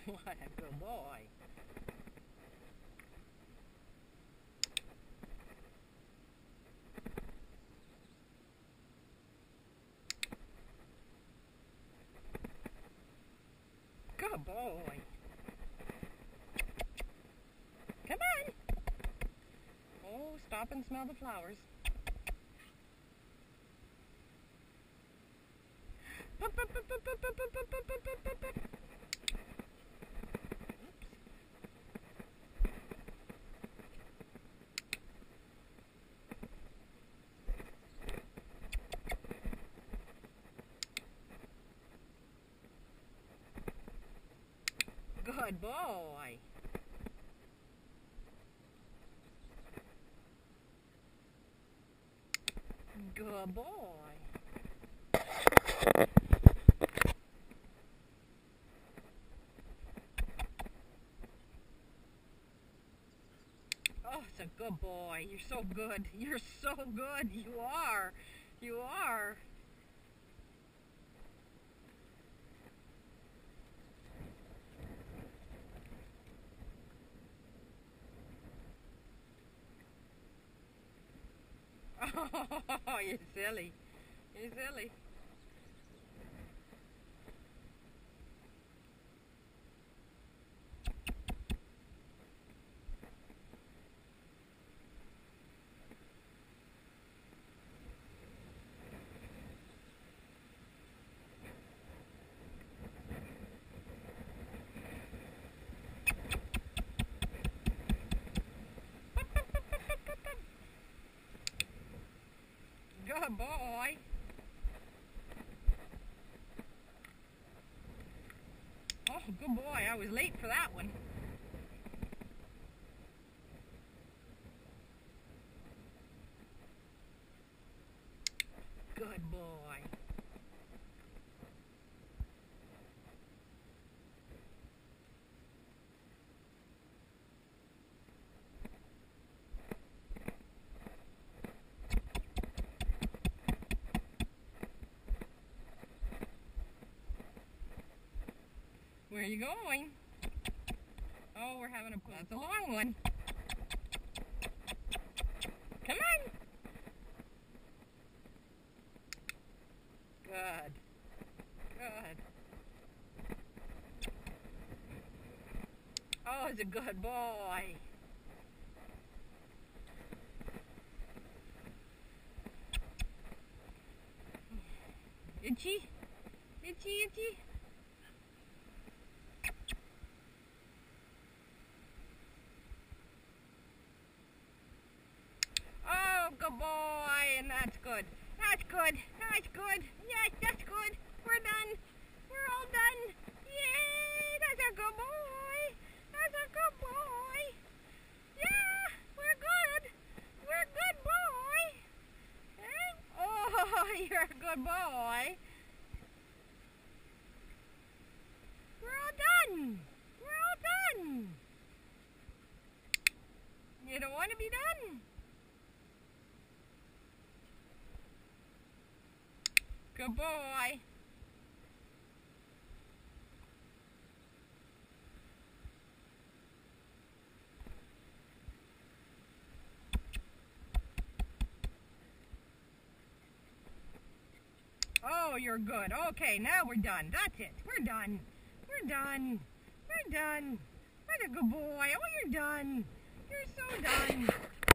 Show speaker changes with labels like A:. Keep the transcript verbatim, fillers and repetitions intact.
A: What a good boy. Good boy. Come on. Oh, stop and smell the flowers. Good boy. Good boy. Oh, it's a good boy. You're so good. You're so good. You are. You are. Oh, you're silly. You're silly. Good boy. Oh, good boy. I was late for that one. Good boy. Where are you going? Oh, we're having a... That's a long one. Come on. Good. Good. Oh, it's a good boy. Itchy? Itchy, itchy? Good boy, and that's good. That's good. That's good. Yes, that's good. We're done. We're all done. Yay! That's a good boy. That's a good boy. Yeah, we're good. We're a good boy. Eh? Oh, you're a good boy. We're all done. We're all done. You don't want to be done? Good boy. Oh, you're good. Okay, now we're done. That's it. We're done. We're done. We're done. What a good boy. Oh, you're done. You're so done.